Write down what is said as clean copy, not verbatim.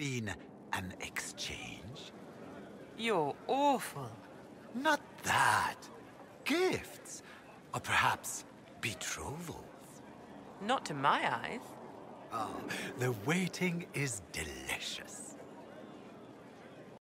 been an exchange? You're awful. Not that. Gifts. Or perhaps betrothals. Not to my eyes. Oh, the waiting is delicious.